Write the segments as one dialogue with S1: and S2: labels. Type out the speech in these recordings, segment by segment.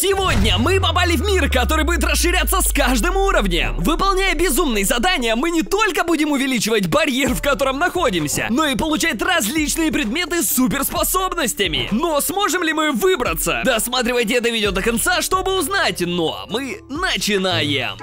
S1: Сегодня мы попали в мир, который будет расширяться с каждым уровнем. Выполняя безумные задания, мы не только будем увеличивать барьер, в котором находимся, но и получать различные предметы с суперспособностями. Но сможем ли мы выбраться? Досматривайте это видео до конца, чтобы узнать. Ну а мы начинаем.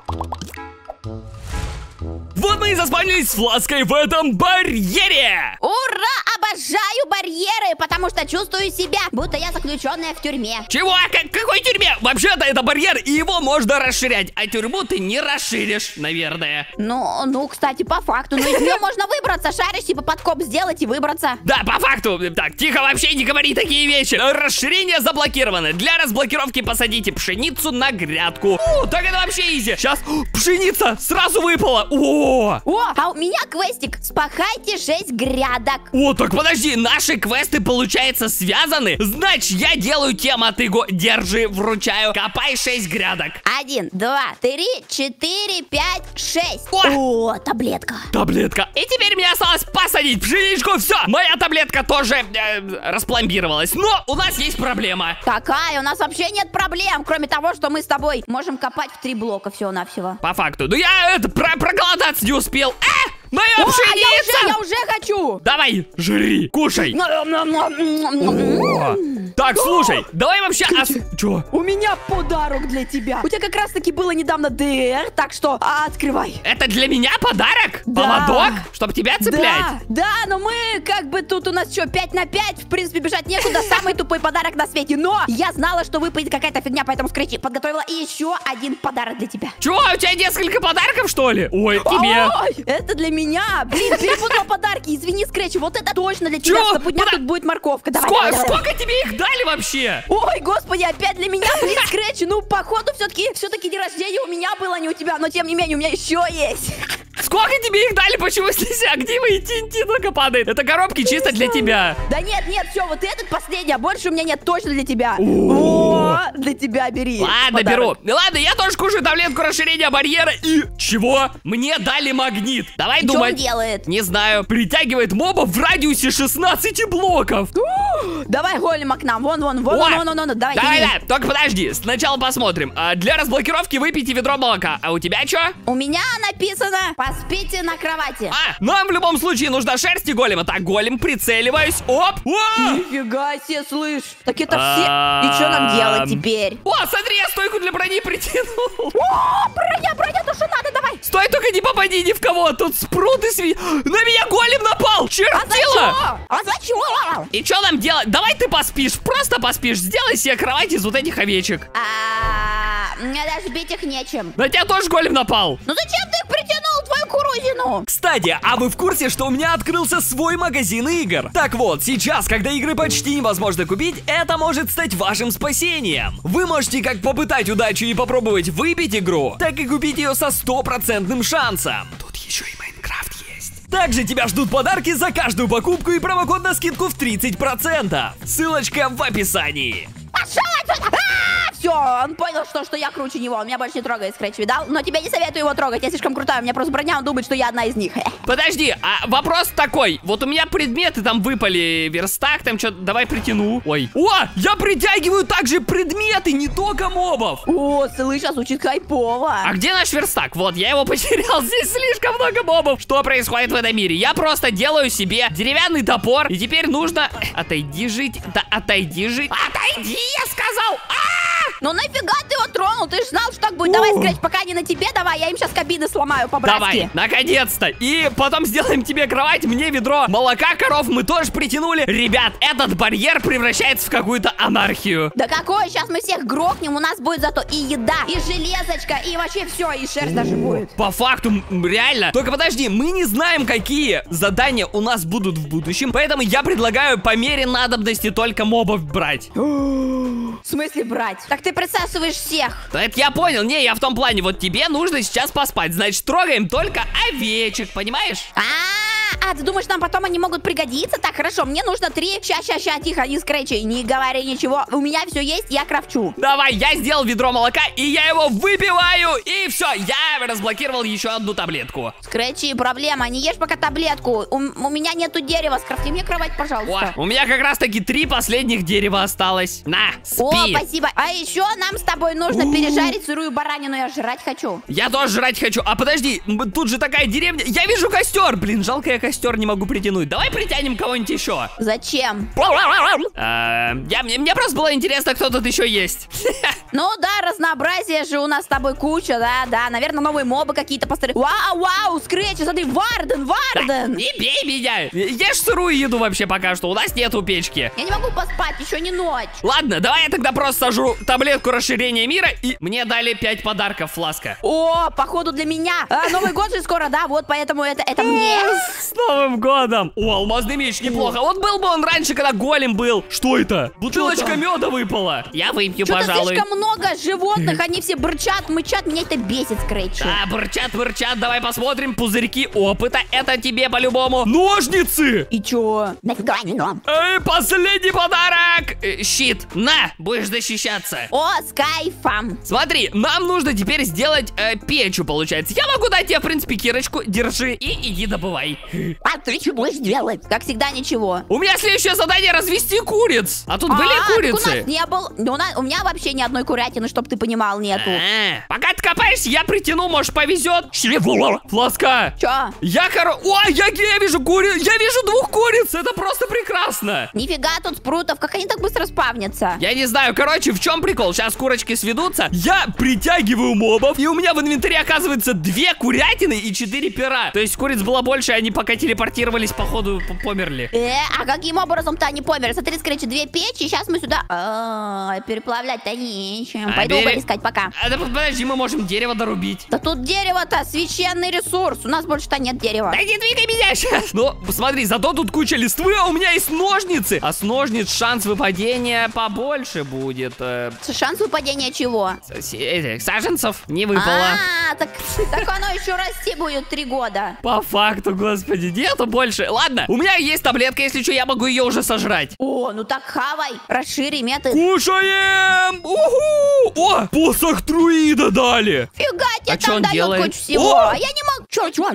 S1: Вот мы и заспавнились с Флаской в этом барьере!
S2: Ура! Обожаю барьеры, потому что чувствую себя, будто я заключенная в тюрьме.
S1: Чего? Какой тюрьме? Вообще-то это барьер, и его можно расширять, а тюрьму ты не расширишь, наверное.
S2: Ну, кстати, по факту, но из нее можно выбраться, шаришь, типа подкоп сделать и выбраться.
S1: Да, по факту. Так, тихо, вообще не говори такие вещи. Расширение заблокировано. Для разблокировки посадите пшеницу на грядку. Так это вообще изи. Сейчас пшеница сразу выпала.
S2: О, а у меня квестик. Спахайте 6 грядок.
S1: О, так подожди, наши квесты, получается, связаны? Значит, я делаю тем, а ты держи, вручаю. Копай 6 грядок.
S2: 1, 2, 3, 4, 5, 6. О, таблетка.
S1: Таблетка. И теперь мне осталось посадить пшеничку. Все, моя таблетка тоже распломбировалась. Но у нас есть проблема.
S2: Какая? У нас вообще нет проблем, кроме того, что мы с тобой можем копать в 3 блока всего-навсего.
S1: По факту. Ну я проголодаться не успел. Моя пшеница!
S2: Я уже хочу!
S1: Давай, жри, кушай. Так, слушай, давай вообще... Чё?
S2: У меня подарок для тебя. У тебя как раз таки было недавно ДР, так что открывай.
S1: Это для меня подарок?
S2: Да.
S1: Поводок? Чтоб тебя цеплять?
S2: Да, но мы как бы тут у нас что, 5 на 5, в принципе, бежать некуда, самый тупой подарок на свете. Но я знала, что выпадет какая-то фигня, поэтому скретчи подготовила еще один подарок для тебя.
S1: Чё, у тебя несколько подарков, что ли? Ой, тебе.
S2: Ой, это для меня. Блин, перепутала подарки, извини, скретчи, вот это точно для тебя. Чтобы дня тут будет морковка. Давай,
S1: Сколько тебе их дали вообще?
S2: Ой, господи, опять для меня, блин, скретчи. Ну, походу, все-таки день рождения у меня было, не у тебя. Но, тем не менее, у меня еще есть.
S1: Сколько тебе их дали? Почему здесь огнивый TNT только падает? Это коробки чисто для тебя.
S2: Да нет, все, вот этот последний, а больше у меня нет, точно для тебя. О, для тебя бери.
S1: Ладно, беру. Ладно, я тоже кушаю таблетку расширения барьера. И чего? Мне дали магнит. Давай думать.
S2: Что он делает?
S1: Не знаю. Притягивает мобов в радиусе 16 блоков.
S2: Давай голема к нам. Вон. Давай.
S1: Да, только подожди. Сначала посмотрим. Для разблокировки выпейте ведро молока. А у тебя что?
S2: У меня написано: поспите на кровати.
S1: Нам в любом случае нужна шерсть и голема. Так, голем, прицеливаюсь. Оп!
S2: Нифига себе, слышь. Так это все. И что нам делать теперь?
S1: О, смотри, я стойку для брони притянул.
S2: О, броня, то что надо, давай.
S1: Стой, только не попади ни в кого. Тут спруты на меня голем напал. Чертила.
S2: А зачем?
S1: И что нам делать? Давай ты поспишь. Просто поспишь. Сделай себе кровать из вот этих овечек.
S2: Мне даже бить их нечем.
S1: На тебя тоже голем напал.
S2: Ну зачем ты их притянул, твою курузину?
S1: Кстати, а вы в курсе, что у меня открылся свой магазин игр? Так вот, сейчас, когда игры почти невозможно купить, это может стать вашим спасением. Вы можете как попытать удачу и попробовать выбить игру, так и купить ее со 100% шансом. Тут еще и Майнкрафт есть. Также тебя ждут подарки за каждую покупку и промокод на скидку в 30%. Ссылочка в описании.
S2: Пошел отсюда! Все, он понял, что я круче него. Он меня больше не трогает, Скретч, видал? Но тебе не советую его трогать, я слишком крутая. У меня просто броня, он думает, что я одна из них.
S1: Подожди, а вопрос такой. Вот у меня предметы там выпали, верстак, там что-то, давай притяну. Ой. О, я притягиваю также предметы, не только мобов.
S2: О, слышь, звучит хайпово.
S1: А где наш верстак? Вот, я его потерял, здесь слишком много мобов. Что происходит в этом мире? Я просто делаю себе деревянный топор, и теперь нужно... Отойди жить, да отойди жить. Отойди, я сказал!
S2: Ну нафига ты его тронул? Ты же знал, что так будет. Давай, Скретч, пока не на тебе, давай, я им сейчас кабины сломаю по-братски.
S1: Давай, наконец-то. И потом сделаем тебе кровать, мне ведро молока, коров мы тоже притянули. Ребят, этот барьер превращается в какую-то анархию.
S2: Да какой? Сейчас мы всех грохнем, у нас будет зато и еда, и железочка, и вообще все, и шерсть даже будет.
S1: По факту, реально. Только подожди, мы не знаем, какие задания у нас будут в будущем, поэтому я предлагаю по мере надобности только мобов брать.
S2: В смысле брать? Так ты присасываешь всех.
S1: Да это я понял, не, я в том плане, вот тебе нужно сейчас поспать, значит, трогаем только овечек, понимаешь?
S2: А ты думаешь, нам потом они могут пригодиться? Так, хорошо, мне нужно 3. Ща, тихо, не скретчи, не говори ничего. У меня все есть, я крафчу.
S1: Давай, я сделал ведро молока, и я его выпиваю. И все, я разблокировал еще одну таблетку.
S2: Скретчи, проблема, не ешь пока таблетку. У меня нету дерева, скрафти мне кровать, пожалуйста.
S1: О, у меня как раз таки 3 последних дерева осталось. На, спи.
S2: О, спасибо. А еще нам с тобой нужно пережарить сырую баранину, я жрать хочу.
S1: Я тоже жрать хочу. А подожди, тут же такая деревня. Я вижу костер. Блин, жалко, я костер не могу притянуть. Давай притянем кого-нибудь еще.
S2: Зачем?
S1: Мне просто было интересно, кто тут еще есть.
S2: Ну да, разнообразие же у нас с тобой куча, да. Наверное, новые мобы какие-то поставили. Вау, Скретч, смотри, Варден.
S1: Не бей меня. Ешь сырую еду вообще пока что. У нас нету печки.
S2: Я не могу поспать, еще не ночь.
S1: Ладно, давай я тогда просто сожру таблетку расширения мира. И мне дали 5 подарков, Фласка.
S2: О, походу для меня. Новый год же скоро, да, вот поэтому это мне.
S1: С Новым годом. О, алмазный меч, неплохо. Вот был бы он раньше, когда голем был. Что это? Бутылочка меда выпала. Я выпью, пожалуй.
S2: Слишком много животных, они все бурчат, мычат, меня это бесит, Скретч.
S1: Да, бурчат, давай посмотрим. Пузырьки опыта, это тебе по-любому. Ножницы!
S2: И чё? Нафига они нам?
S1: Последний подарок! Щит, на, будешь защищаться.
S2: О, с кайфом.
S1: Смотри, нам нужно теперь сделать печь, получается. Я могу дать тебе, в принципе, кирочку, держи и иди добывай.
S2: А ты что будешь делать? Как всегда, ничего.
S1: У меня следующее задание развести куриц. А тут были курицы?
S2: У нас не был. У меня вообще ни одной курятины, чтоб ты понимал, нету.
S1: Пока ты копаешься, я притяну, может, повезет. Фласка.
S2: Чё?
S1: Я вижу я вижу 2 куриц. Это просто прекрасно.
S2: Нифига тут спрутов. Как они так быстро спавнятся?
S1: Я не знаю, короче, в чем прикол? Сейчас курочки сведутся. Я притягиваю мобов, и у меня в инвентаре оказывается 2 курятины и 4 пера. То есть куриц было больше, они пока телепортировались, походу, померли.
S2: А каким образом-то они померли? Смотри, скорее, 2 печи, сейчас мы сюда... переплавлять-то нечем. Пойду искать пока.
S1: Подожди, мы можем дерево дорубить.
S2: Да тут дерево-то священный ресурс. У нас больше-то нет дерева.
S1: Да не двигай меня сейчас. Ну, посмотри, зато тут куча листвы, а у меня есть ножницы. А с ножниц шанс выпадения побольше будет.
S2: Шанс выпадения чего?
S1: Саженцев не выпало.
S2: Так оно еще расти будет 3 года.
S1: По факту, господи, нету больше. Ладно, у меня есть таблетка, если что, я могу ее уже сожрать.
S2: О, ну так хавай, расшири метод.
S1: Кушаем! Уху! О, посох друида дали.
S2: Фига тебе,
S1: там
S2: дает кучу всего. А я не могу.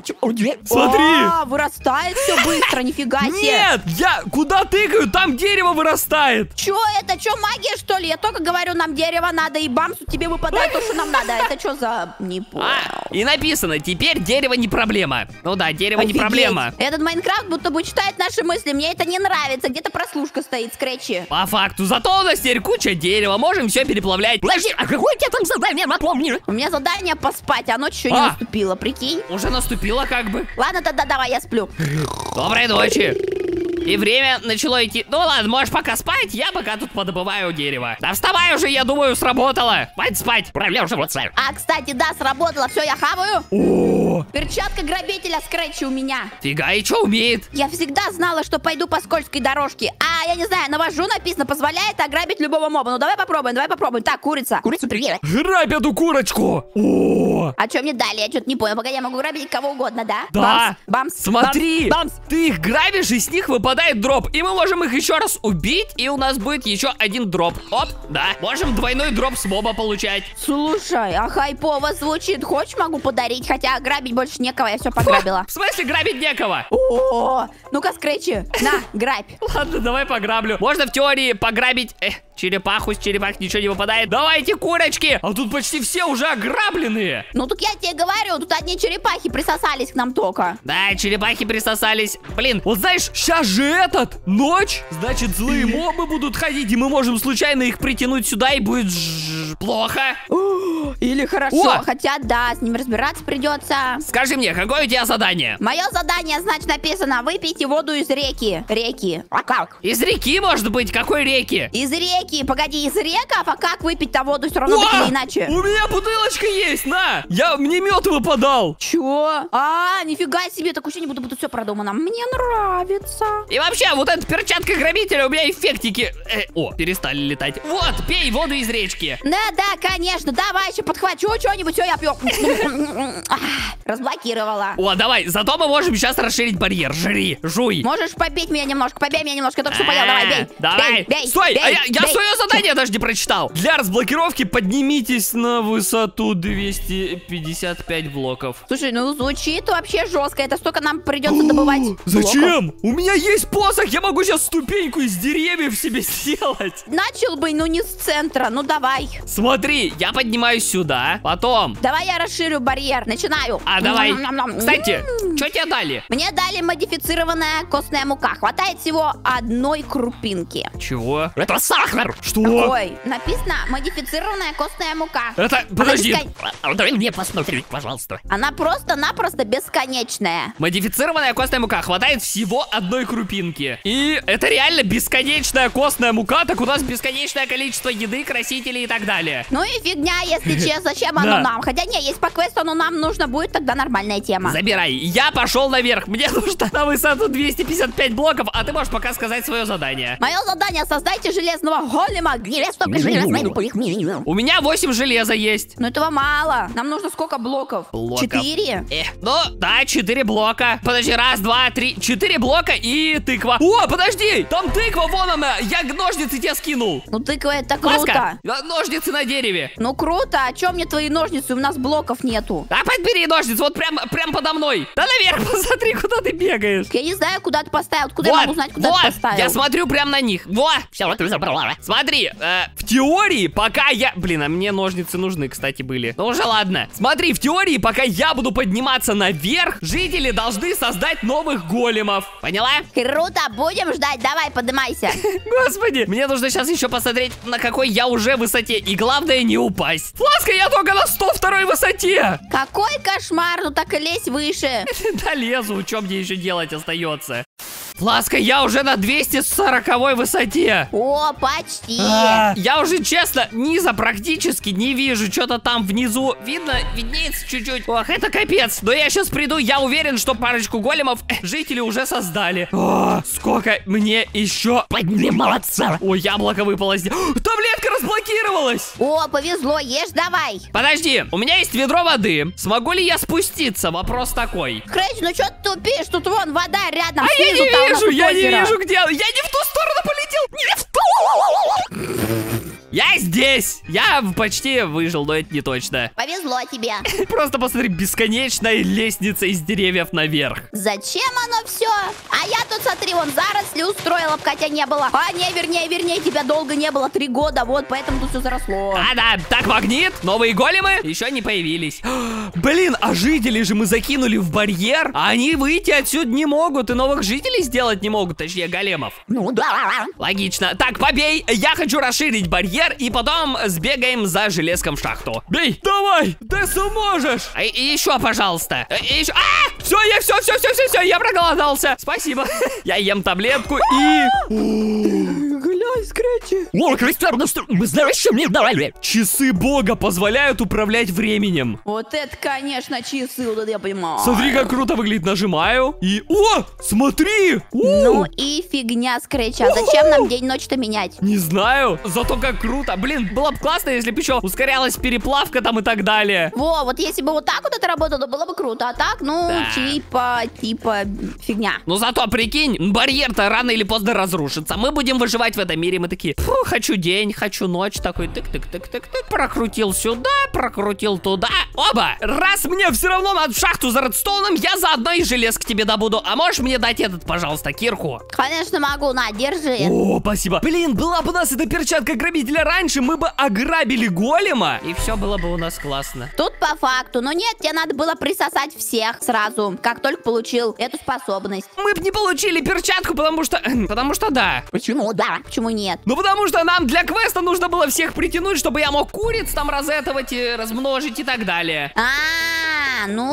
S1: Смотри.
S2: Вырастает все быстро, нифига себе.
S1: Нет, я куда тыкаю, там дерево вырастает.
S2: Чё это? Чё, магия, что ли? Я только говорю, нам дерево надо, и бамсу тебе выпадает то, что нам надо. Это что за... Не понял.
S1: И написано, теперь дерево не проблема. Ну да, дерево не проблема.
S2: Этот Майнкрафт будто бы читает наши мысли. Мне это не нравится. Где-то прослушка стоит, Скретчи.
S1: По факту. Зато у нас теперь куча дерева. Можем все переплавлять.
S2: Подожди, а какое у тебя там задание, напомни? У меня задание поспать, а ночь еще не наступила, прикинь.
S1: Уже наступила как бы.
S2: Ладно, тогда давай, я сплю.
S1: Доброй ночи. И время начало идти. Ну ладно, можешь пока спать, я пока тут подобываю дерево. Да вставай уже, я думаю, сработало. Хватит спать. Проблем уже вот ставь.
S2: А, кстати, да, сработало. Все, я хаваю. Перчатка грабителя Скретчи у меня.
S1: Фига, и что умеет?
S2: Я всегда знала, что пойду по скользкой дорожке. Я не знаю, навожу, написано, позволяет ограбить любого моба. Ну давай попробуем. Так, курица. Курица, привет.
S1: Грабь эту курочку.
S2: А что мне дали? Я что-то не понял. Пока я могу грабить кого угодно, да?
S1: Да.
S2: Бамс.
S1: Смотри,
S2: бамс.
S1: Ты их грабишь, и с них выпадает дроп. И мы можем их еще раз убить, и у нас будет еще 1 дроп. Оп, да. Можем двойной дроп с моба получать.
S2: Слушай, хайпово звучит. Хочешь, могу подарить? Хотя грабить больше некого, я все пограбила.
S1: В смысле грабить некого?
S2: Ну-ка, Скретчи, на, грабь.
S1: Ладно, давай пограблю. Можно в теории пограбить черепаху, с черепах ничего не выпадает. Давайте, курочки. А тут почти все уже ограбленные.
S2: Ну, так я тебе говорю, тут одни черепахи присосались к нам только.
S1: Да, черепахи присосались. Блин, вот знаешь, сейчас же ночь. Значит, злые мобы будут ходить, и мы можем случайно их притянуть сюда, и будет плохо.
S2: Или хорошо. Хотя, да, с ними разбираться придется.
S1: Скажи мне, какое у тебя задание?
S2: Мое задание, значит, написано: выпейте воду из реки.
S1: Из реки, может быть? Какой реки?
S2: Из реки Какие? Погоди, из реков? А как выпить-то воду все равно так или иначе?
S1: У меня бутылочка есть, на! Мне мед выпадал.
S2: Чё? Нифига себе, такое ощущение, будто все продумано. Мне нравится.
S1: И вообще, вот эта перчатка грабителя, у меня эффектики. Перестали летать. Вот, пей воду из речки.
S2: Да, конечно, давай еще подхвачу что-нибудь, все, я пью. Разблокировала.
S1: Давай, зато мы можем сейчас расширить барьер. Жри, жуй.
S2: Можешь побить меня немножко, побей меня немножко, я только что поел, давай, бей.
S1: Давай,
S2: бей,
S1: стой,
S2: бей,
S1: я свое задание даже не прочитал. Для разблокировки поднимитесь на высоту 255 блоков.
S2: Слушай, звучит вообще жестко, это столько нам придется добывать.
S1: Зачем?
S2: Блоков.
S1: У меня есть посох, я могу сейчас ступеньку из деревьев себе сделать.
S2: Начал бы, не с центра, давай.
S1: Смотри, я поднимаюсь сюда, потом.
S2: Давай я расширю барьер, начинаю.
S1: Давай. Кстати, что тебе дали?
S2: Мне дали модифицированная костная мука. Хватает всего одной крупинки.
S1: Чего? Это сахар! Что?
S2: Ой, написано модифицированная костная мука.
S1: Это, подожди.
S3: Дай мне посмотреть, пожалуйста.
S2: Она просто-напросто бесконечная.
S1: Модифицированная костная мука. Хватает всего одной крупинки. И это реально бесконечная костная мука. Так у нас бесконечное количество еды, красителей и так далее.
S2: Ну и фигня, если честно. Зачем оно нам? Хотя не, есть по квесту, но нам нужно будет, тогда нормальная тема.
S1: Забирай. Я пошел наверх. Мне нужно на высоту 255 блоков, а ты можешь пока сказать свое задание.
S2: Мое задание: создайте железного голема. У
S1: меня 8 железа есть.
S2: Но этого мало. Нам нужно сколько блоков? 4?
S1: Да, 4 блока. Подожди, 1, 2, 3, 4 блока и тыква. Подожди, там тыква, вон она. Я ножницы тебе скинул.
S2: Тыква это круто.
S1: Ножницы на дереве.
S2: Круто. А чё мне твои ножницы? У нас блоков нету.
S1: Подбери ножницы, вот прям подо мной. Да наверх, посмотри, куда ты бегаешь.
S2: Я не знаю, куда ты поставил. Откуда я могу узнать, куда ты поставил?
S1: Я смотрю прям на них.
S3: Все, ты забрала.
S1: Смотри, в теории, пока я... Блин, а мне ножницы нужны, кстати, были. Ну уже ладно. Смотри, в теории, пока я буду подниматься наверх, жители должны создать новых големов. Поняла?
S2: Круто, будем ждать. Давай, поднимайся.
S1: Господи, мне нужно сейчас еще посмотреть, на какой я уже высоте. И главное, не упасть. Фласка, я только на 102 высоте.
S2: Какой кошмар, так и лезь выше.
S1: Да лезу, что мне еще делать остается? Фласка, я уже на 240 высоте.
S2: О, почти.
S1: Я уже, честно, низа практически не вижу. Что-то там внизу видно, виднеется чуть-чуть. Ох, это капец. Но я сейчас приду, я уверен, что парочку големов жители уже создали. Сколько мне еще
S3: подниматься?
S1: Ой, яблоко выпало здесь. Таблетка разблокировалась.
S2: О, повезло, ешь давай.
S1: Подожди, у меня есть ведро воды. Смогу ли я спуститься? Вопрос такой.
S2: Крэч, что ты тупишь? Тут вон вода рядом.
S1: Я не вижу, я не вижу, где. Я не в ту сторону полетел. Не в ту. Я здесь. Я почти выжил, но это не точно.
S2: Повезло тебе.
S1: Просто посмотри, бесконечная лестница из деревьев наверх.
S2: Зачем оно все? А я тут, смотри, вон заросли устроила, хотя не было. Вернее, тебя долго не было, 3 года, вот, поэтому тут все заросло.
S1: Да. Так, магнит, новые големы еще не появились. Блин, а жителей же мы закинули в барьер, а они выйти отсюда не могут и новых жителей сделать не могут, точнее, големов.
S3: Да.
S1: Логично. Так, побей. Я хочу расширить барьер и потом сбегаем за железком в шахту. Бей. Давай, ты сможешь. И еще, пожалуйста. Еще. Все, я проголодался. Спасибо. Я ем таблетку и... Глянь, Скретчи.
S3: О, Кристиан, мы знаешь, что мне дали?
S1: Часы бога позволяют управлять временем.
S2: Вот это, конечно, часы, вот это я понимаю.
S1: Смотри, как круто выглядит. Нажимаю и... смотри!
S2: Ну и фигня, Скретч. А зачем нам день-ночь-то менять?
S1: Не знаю. Зато как круто. Блин, было бы классно, если бы еще ускорялась переплавка там и так далее.
S2: Вот если бы вот так вот это работало, было бы круто. А так,
S1: Да.
S2: типа фигня.
S1: Ну зато, прикинь, барьер-то рано или поздно разрушится. Мы будем выживать в этом мире. Мы такие, хочу день, хочу ночь. Такой, тык-тык-тык-тык-тык. Прокрутил сюда, прокрутил туда. Оба! Раз мне все равно надо в шахту за редстоуном, я заодно и железки тебе добуду. А можешь мне дать этот, пожалуйста, кирку?
S2: Конечно могу, на, держи.
S1: О, спасибо. Блин, была бы у нас эта перчатка грабителя раньше, мы бы ограбили голема, и все было бы у нас классно.
S2: Тут по факту. Но нет, тебе надо было присосать всех сразу, как только получил эту способность.
S1: Мы бы не получили перчатку, потому что да.
S3: Почему да?
S2: Почему нет?
S1: Ну потому что нам для квеста нужно было всех притянуть, чтобы я мог куриц там разэтовать, размножить и так далее.
S2: Ну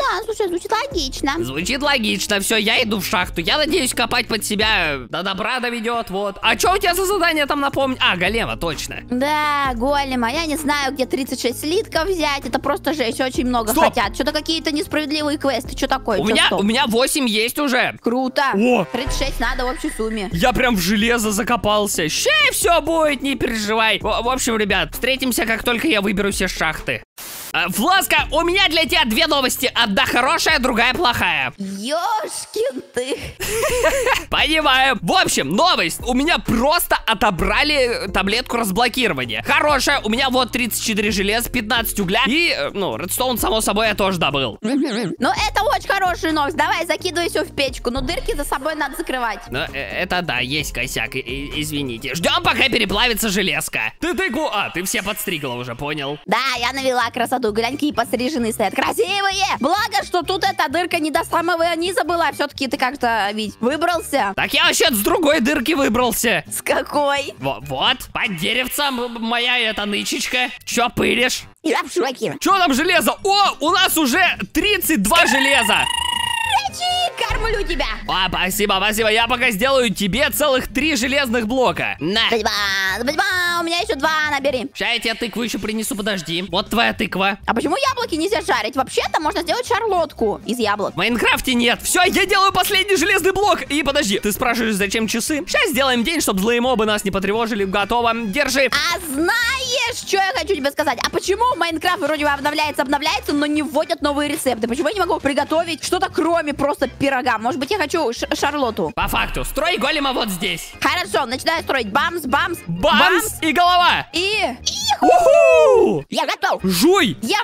S2: да, слушай, звучит логично.
S1: Звучит логично. Все, я иду в шахту. Я надеюсь, копать под себя до добра доведет, вот. А что у тебя за задание там, напомни? А, голема, точно.
S2: Да, голема, я не знаю, где 36 слитков взять. Это просто жесть, очень много
S1: Стоп.
S2: хотят. Что-то какие-то несправедливые квесты. Что такое?
S1: У
S2: Чё,
S1: меня
S2: стоп?
S1: 8 есть уже.
S2: Круто.
S1: О.
S2: 36 надо в общей сумме.
S1: Я прям в железо закопался. Ща все будет, не переживай. В общем, ребят, встретимся, как только я выберусь из шахты. Фласка, у меня для тебя 2 новости. Одна хорошая, другая плохая.
S2: Ёшкин ты.
S1: Понимаю. В общем, новость. У меня просто отобрали таблетку разблокирования. Хорошая. У меня вот 34 железа, 15 угля. И, редстоун, само собой, я тоже добыл.
S2: Ну, это очень хорошая новость. Давай, закидывай все в печку. Но дырки за собой надо закрывать.
S1: Ну, это да, есть косяк. Извините. Ждем, пока переплавится железка. Ты тыкву... ты все подстригла уже, понял?
S2: Да, я навела красоту. Глянь, какие постриженные стоят. Красивые! Благо, что тут эта дырка не до самого низа была. Все-таки ты как-то, ведь, выбрался.
S1: Так я вообще с другой дырки выбрался.
S2: С какой?
S1: Вот, под деревцем моя эта нычечка. Чё пылишь?
S3: Я в шоке.
S1: Чё там железо? О, у нас уже 32 железа.
S2: Кормлю тебя.
S1: Спасибо. Я пока сделаю тебе целых 3 железных блока. На.
S2: Спасибо, у меня еще 2 набери.
S1: Сейчас я тебе тыкву еще принесу, подожди. Вот твоя тыква.
S2: А почему яблоки нельзя жарить? Вообще-то можно сделать шарлотку из яблок.
S1: В Майнкрафте нет. Все, я делаю последний железный блок. И подожди, ты спрашиваешь, зачем часы? Сейчас сделаем день, чтобы злые мобы нас не потревожили. Готово. Держи.
S2: А знаешь, что я хочу тебе сказать? А почему Майнкрафт вроде бы обновляется, но не вводят новые рецепты? Почему я не могу приготовить что-то кроме просто пирога? Может быть, я хочу шарлоту?
S1: По факту, строй голема вот здесь.
S2: Хорошо, начинаю строить. Бамс, бамс,
S1: Бамс и голова.
S2: И...
S1: Уху!
S3: Я готов.
S1: Жуй.
S2: Ям.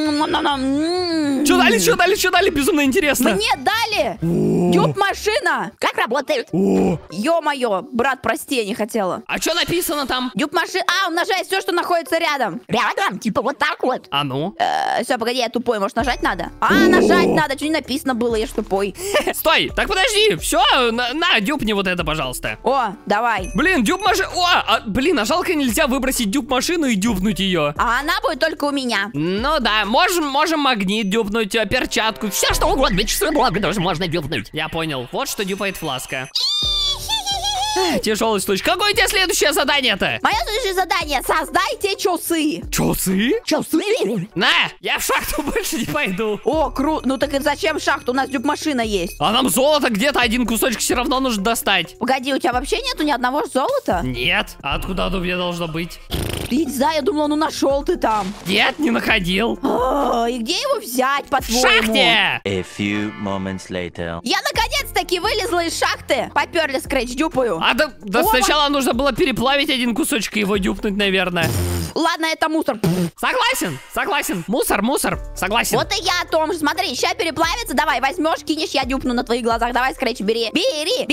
S1: Что дали? Безумно интересно.
S2: Мне дали дюб-машина.
S3: Как работает?
S1: О,
S2: Ё-моё, брат, прости, я не хотела.
S1: а что написано там?
S2: Дюб-машина... умножает все, что находится рядом.
S3: Рядом, типа вот так вот.
S1: А ну?
S2: Все, погоди, я тупой, может нажать надо? Нажать надо, что не написано было, я ж тупой.
S1: Стой, так подожди, все, на, дюбни вот это, пожалуйста.
S2: О, давай.
S1: Блин, дюб-машина, а жалко нельзя выбросить дюб-машину и дюбнуть ее.
S2: А она будет только у меня.
S1: Ну да, можем магнит дюбнуть, перчатку, все что угодно, часы блока даже можно дюбнуть. Я понял, вот что дюпает Фласка. Тяжелый случай. Какое у тебя следующее задание-то?
S2: Мое следующее задание. Создайте часы.
S1: Часы?
S3: Часы.
S1: На, я в шахту больше не пойду.
S2: О, круто. Ну так и зачем шахта? У нас дюб-машина есть.
S1: А нам золото где-то один кусочек все равно нужно достать.
S2: Погоди, у тебя вообще нету ни одного золота?
S1: Нет, а откуда оно мне должно быть?
S2: Я не знаю, я думала, нашел ты там.
S1: Нет, не находил.
S2: И где его взять,
S1: В
S2: по-твоему?
S1: шахте!
S4: A few moments later.
S2: Я наконец-таки вылезла из шахты. Поперли скретч, дюпаю.
S1: Да сначала нужно было переплавить один кусочек и его дюпнуть, наверное.
S2: Ладно, это мусор.
S1: Согласен. Мусор, согласен.
S2: Вот и я о том же. Смотри, сейчас переплавится. Давай, возьмешь, кинешь, я дюпну на твоих глазах. Давай, скретч, бери. Бери.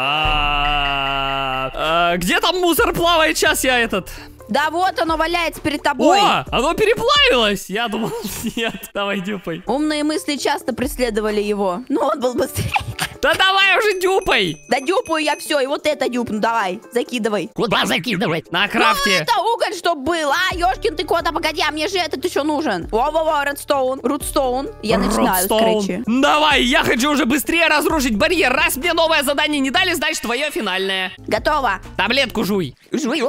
S1: Где там мусор плавает? Сейчас я этот...
S2: Да вот оно валяется перед тобой.
S1: О, оно переплавилось. Я думал, нет, давай дюпай.
S2: Умные мысли часто преследовали его. Но он был быстрее.
S1: Да давай уже дюпай.
S2: Да дюпаю я все, и вот это дюпну. Давай, закидывай.
S3: Куда закидывать?
S1: На крафте.
S2: Это уголь, чтоб был. Ёшкин ты кот, погоди, а мне же этот еще нужен. Во-во-во, Рудстоун. Я начинаю, скретчи.
S1: Давай, я хочу уже быстрее разрушить барьер. Раз мне новое задание не дали, значит твое финальное.
S2: Готово.
S1: Таблетку жуй.
S3: Жую.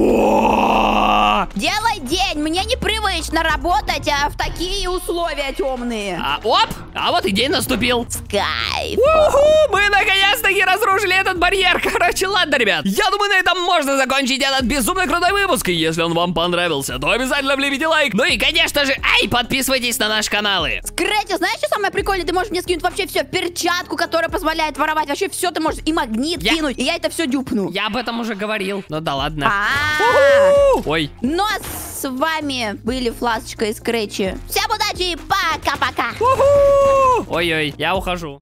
S2: Делай день. Мне непривычно работать в такие условия темные.
S1: А вот и день наступил.
S2: Скайп.
S1: Мы наконец-таки разрушили этот барьер. Короче, ладно, ребят. Я думаю, на этом можно закончить этот безумно крутой выпуск. И если он вам понравился, то обязательно влепите лайк. Ну и, конечно же, подписывайтесь на наши каналы.
S2: Скретч, знаешь, что самое прикольное? Ты можешь мне скинуть вообще все. Перчатку, которая позволяет воровать. Вообще все ты можешь. И магнит кинуть. И я это все дюпну.
S1: Я об этом уже говорил. Ну да ладно. Ой.
S2: Ну а с вами были Фласочка и Скретчи. Всем удачи и пока-пока.
S1: Ой-ой, я ухожу.